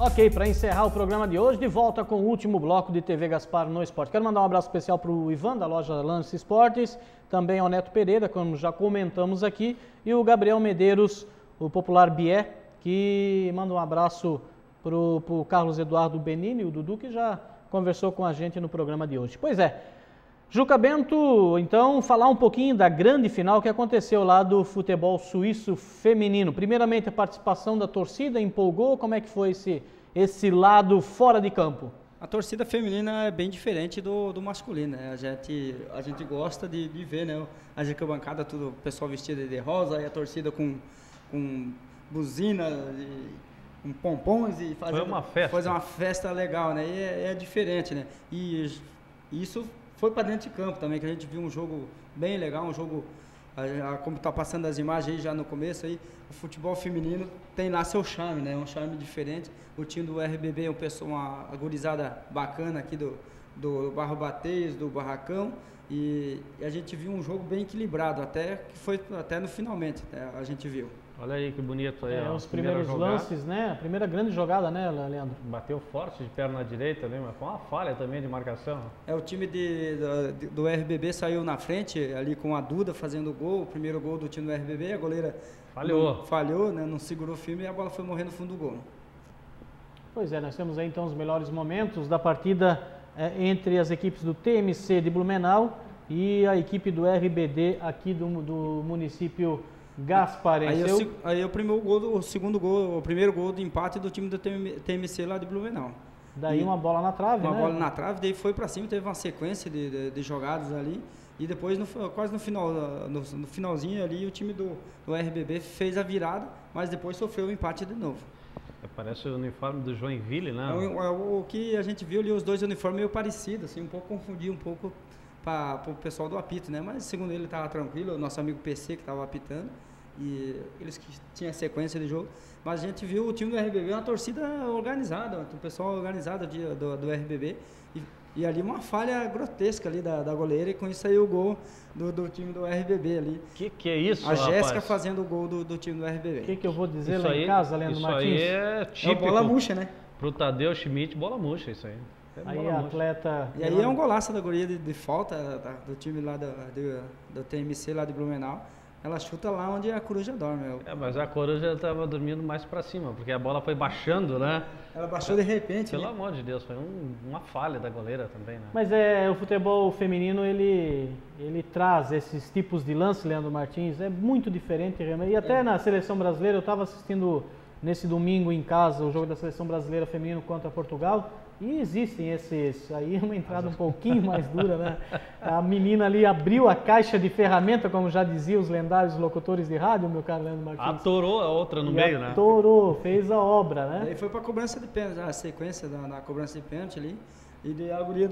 Ok, para encerrar o programa de hoje, de volta com o último bloco de TV Gaspar no Esporte. Quero mandar um abraço especial para o Ivan, da loja Lance Esportes, também ao Neto Pereira, como já comentamos aqui, e o Gabriel Medeiros, o popular Bié, que manda um abraço para o Carlos Eduardo Benini, o Dudu, que já conversou com a gente no programa de hoje. Pois é, Juca Bento, então, falar um pouquinho da grande final que aconteceu lá do futebol suíço feminino. Primeiramente, a participação da torcida empolgou, como é que foi esse lado fora de campo? A torcida feminina é bem diferente do masculino, né? A gente gosta de ver, né? As arquibancadas, tudo, o pessoal vestido de rosa e a torcida com buzina, com pompons e fazer uma festa legal, né? E é diferente, né? E isso foi para dentro de campo também, que a gente viu um jogo bem legal, um jogo, como está passando as imagens aí já no começo, aí, o futebol feminino tem lá seu charme, né? Um charme diferente. O time do RBB é uma gurizada bacana aqui do Barro Bateios, do Barracão, e a gente viu um jogo bem equilibrado, até no finalmente, a gente viu. Olha aí que bonito aí. Os primeiros lances, né? A primeira grande jogada, né, Leandro? Bateu forte de perna direita ali, mas foi uma falha também de marcação. O time do RBB saiu na frente, ali com a Duda fazendo o gol, o primeiro gol do time do RBB, a goleira falhou, né? Não segurou firme e a bola foi morrer no fundo do gol. Pois é, nós temos aí então os melhores momentos da partida entre as equipes do TMC de Blumenau e a equipe do RBD aqui do município Gasparense. Aí o primeiro gol do empate do time do TMC lá de Blumenau. Daí uma bola na trave, Uma bola na trave, daí foi para cima, teve uma sequência de jogadas ali. E depois, quase no finalzinho ali, o time do RBB fez a virada, mas depois sofreu o empate de novo. Parece o uniforme do Joinville, né? O que a gente viu ali, os dois uniformes meio parecidos, assim, confundiu um pouco para o pessoal do apito, né? Mas segundo ele estava tranquilo, o nosso amigo PC que estava apitando, e eles que tinham sequência de jogo. Mas a gente viu o time do RBB, uma torcida organizada, o pessoal organizado do RBB, e ali uma falha grotesca ali da goleira, e com isso aí o gol do time do RBB ali. Que é isso, A Jéssica fazendo o gol do time do RBB. O que eu vou dizer isso lá em casa, Leandro Martins? Isso aí é típico. Bola murcha, né? Pro Tadeu Schmidt, bola murcha isso aí. Aí a atleta... E aí é um golaço da guria de falta do time lá do TMC lá de Blumenau. Ela chuta lá onde a coruja dorme. Mas a coruja estava dormindo mais para cima, porque a bola foi baixando, né? Ela baixou de repente. Pelo amor de Deus, foi uma falha da goleira também, né? Mas o futebol feminino, ele traz esses tipos de lance, Leandro Martins, é muito diferente. E até na seleção brasileira, eu estava assistindo nesse domingo em casa o jogo da seleção brasileira feminino contra Portugal. E existem esses, aí é uma entrada um pouquinho mais dura, né? A menina ali abriu a caixa de ferramenta, como já diziam os lendários locutores de rádio, meu caro Leandro Martins. Atorou a outra no meio, né? Atorou, fez a obra, né? Aí foi para a cobrança de pênalti, a sequência da cobrança de pênalti ali. E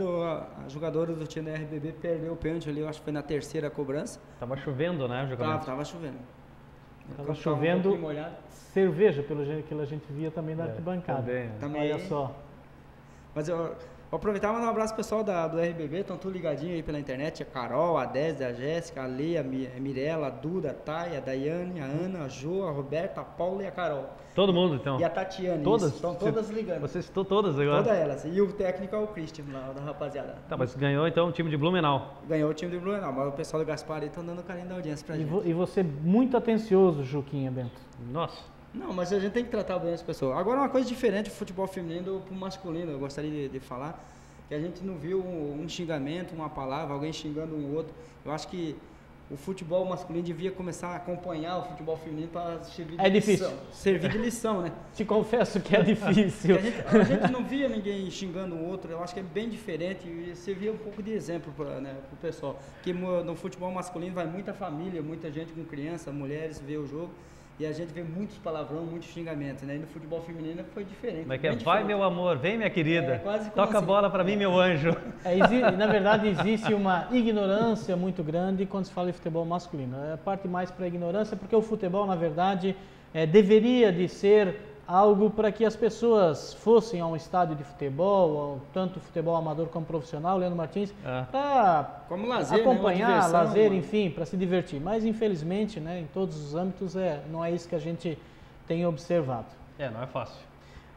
a jogadora do time da RBB perdeu o pênalti ali, eu acho que foi na terceira cobrança. Tava chovendo, né? Tava chovendo. Tava chovendo cerveja, pelo jeito que a gente via também na arquibancada. Também. Olha só. Mas eu vou aproveitar e mandar um abraço pro pessoal do RBB, estão tudo ligadinho aí pela internet, a Carol, a Désia, a Jéssica, a Leia, a Mirella, a Duda, a Thay, a Daiane, a Ana, a Jo, a Roberta, a Paula e a Carol. Todo mundo, então? E a Tatiane. Todas? Estão todas ligando. Você citou todas agora? Todas elas. E o técnico é o Christian, lá, da rapaziada. Tá, mas ganhou então o time de Blumenau. Ganhou o time de Blumenau, mas o pessoal do Gaspar aí estão dando carinho da audiência pra gente. E você muito atencioso, Juquinha Bento. Nossa. Não, mas a gente tem que tratar bem as pessoas. Agora, uma coisa diferente do futebol feminino pro masculino, eu gostaria de falar, que a gente não viu um xingamento, uma palavra, alguém xingando um outro. Eu acho que o futebol masculino devia começar a acompanhar o futebol feminino para servir de lição. Servir de lição, né? Te confesso que é difícil. A gente não via ninguém xingando o outro, eu acho que é bem diferente e servia um pouco de exemplo para o pessoal. Porque no futebol masculino vai muita família, muita gente com criança, mulheres vê o jogo. E a gente vê muitos palavrão, muitos xingamentos, né? E no futebol feminino foi diferente. Mas vai, meu amor, vem, minha querida. Toca assim? A bola para mim, meu anjo. Na verdade, existe uma ignorância muito grande quando se fala de futebol masculino. A parte mais para a ignorância, porque o futebol, na verdade, deveria de ser algo para que as pessoas fossem a um estádio de futebol, tanto futebol amador como profissional, Leandro Martins, para acompanhar, né? Diversão, lazer, enfim, para se divertir. Mas, infelizmente, né, em todos os âmbitos, não é isso que a gente tem observado. Não é fácil.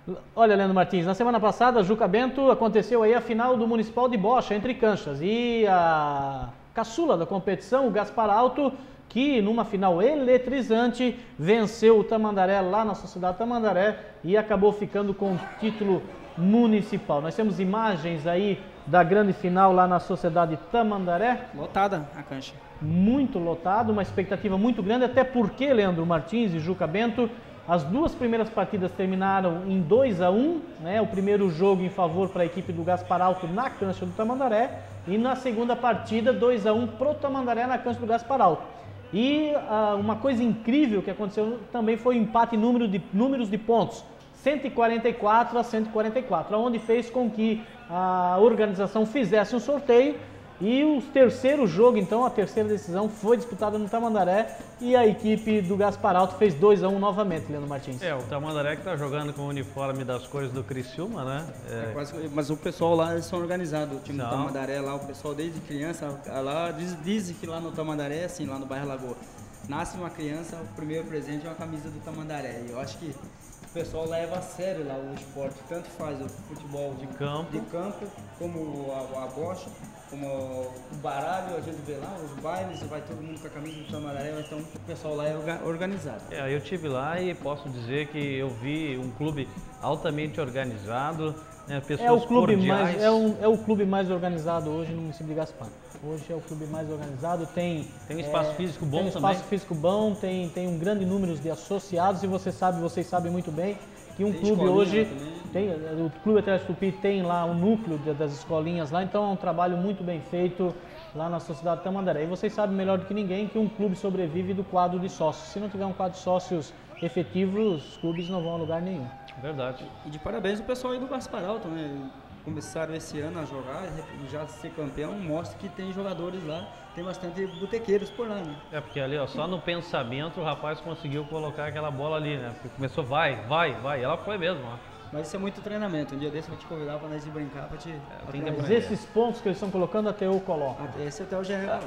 Olha, Leandro Martins, na semana passada, Juca Bento, aconteceu aí a final do Municipal de Bocha, entre canchas, e a caçula da competição, o Gaspar Alto, que numa final eletrizante venceu o Tamandaré lá na Sociedade Tamandaré e acabou ficando com o título municipal. Nós temos imagens aí da grande final lá na Sociedade Tamandaré. Lotada a cancha. Muito lotado, uma expectativa muito grande, até porque, Leandro Martins e Juca Bento, as duas primeiras partidas terminaram em 2-1, né? O primeiro jogo em favor para a equipe do Gaspar Alto na cancha do Tamandaré e na segunda partida 2-1 para o Tamandaré na cancha do Gaspar Alto. E uma coisa incrível que aconteceu também foi o empate em números de pontos, 144-144, onde fez com que a organização fizesse um sorteio e o terceiro jogo, então, a terceira decisão foi disputada no Tamandaré e a equipe do Gaspar Alto fez 2-1 novamente, Leandro Martins. O Tamandaré que está jogando com o uniforme das cores do Criciúma, né? Mas o pessoal lá, eles são organizados, o time do Tamandaré lá, o pessoal desde criança, lá, dizem que lá no Tamandaré, assim, lá no bairro Lagoa, nasce uma criança, o primeiro presente é uma camisa do Tamandaré. E eu acho que o pessoal leva a sério lá o esporte, tanto faz o futebol de campo como a bocha, como o baralho, a gente vê lá, os bailes, vai todo mundo com a camisa do Tamandaré, então o pessoal lá é organizado. Eu estive lá e posso dizer que eu vi um clube altamente organizado, né, pessoas cordiais. É o clube mais organizado hoje no município de Gaspar. Hoje é o clube mais organizado, tem um espaço físico bom também. Tem um espaço físico bom, tem um grande número de associados e vocês sabem muito bem que um clube hoje, o Clube Atlético Tupi tem lá um núcleo das escolinhas lá, então é um trabalho muito bem feito lá na Sociedade Tamandaré. E vocês sabem melhor do que ninguém que um clube sobrevive do quadro de sócios. Se não tiver um quadro de sócios efetivos, os clubes não vão a lugar nenhum. Verdade. E de parabéns o pessoal aí do Gaspar Alto, né? Começaram esse ano a jogar, já ser campeão, mostra que tem jogadores lá, tem bastante botequeiros por lá, né? Porque ali, ó, só no pensamento o rapaz conseguiu colocar aquela bola ali, né? Porque começou, vai, e ela foi mesmo, ó. Mas isso é muito treinamento, um dia desse eu vou te convidar para nós ir brincar, para te... Mas esses pontos que eles estão colocando, até eu coloco. Esse até o GR.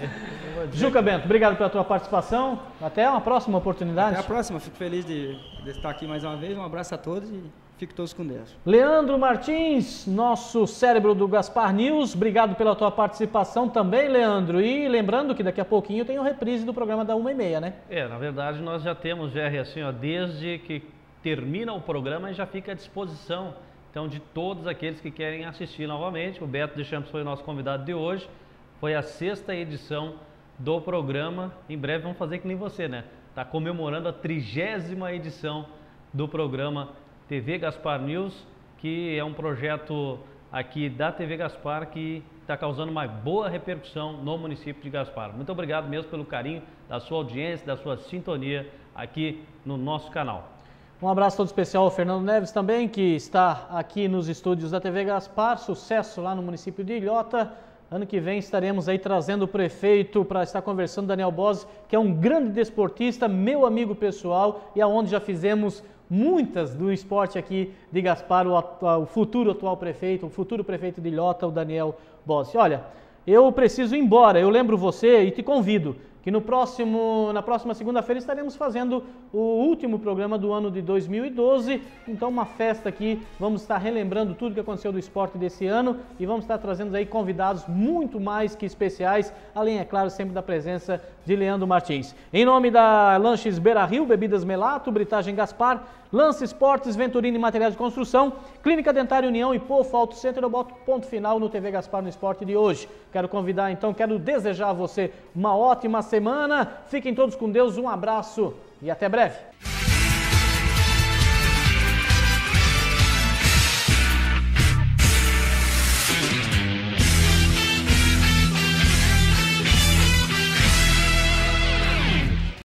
Juca Bento, obrigado pela tua participação, até uma próxima oportunidade. Até a próxima, fico feliz de estar aqui mais uma vez, um abraço a todos e... Fique todos com Deus. Leandro Martins, nosso cérebro do Gaspar News, obrigado pela tua participação também, Leandro. E lembrando que daqui a pouquinho tem o reprise do programa da 1h30, né? Na verdade nós já temos, GR, assim, ó, desde que termina o programa e já fica à disposição, então, de todos aqueles que querem assistir novamente. O Beto Deschamps foi o nosso convidado de hoje, foi a 6ª edição do programa. Em breve vamos fazer que nem você, né? Tá comemorando a 30ª edição do programa TV Gaspar News, que é um projeto aqui da TV Gaspar que está causando uma boa repercussão no município de Gaspar. Muito obrigado mesmo pelo carinho da sua audiência, da sua sintonia aqui no nosso canal. Um abraço todo especial ao Fernando Neves também, que está aqui nos estúdios da TV Gaspar. Sucesso lá no município de Ilhota. Ano que vem estaremos aí trazendo o prefeito para estar conversando, Daniel Bose, que é um grande desportista, meu amigo pessoal, e aonde já fizemos muitas do esporte aqui de Gaspar, o futuro atual prefeito, o futuro prefeito de Ilhota, o Daniel Bose. Olha, eu preciso ir embora, eu lembro você e te convido que na próxima segunda-feira estaremos fazendo o último programa do ano de 2012, então uma festa aqui, vamos estar relembrando tudo que aconteceu do esporte desse ano e vamos estar trazendo aí convidados muito mais que especiais, além, é claro, sempre da presença de Leandro Martins. Em nome da Lanches Beira Rio, Bebidas Melato, Britagem Gaspar, Lance Esportes, Venturini Materiais de Construção, Clínica Dentária União e Pofo Auto Center, eu boto ponto final no TV Gaspar no Esporte de hoje. Quero desejar a você uma ótima semana, fiquem todos com Deus, um abraço e até breve.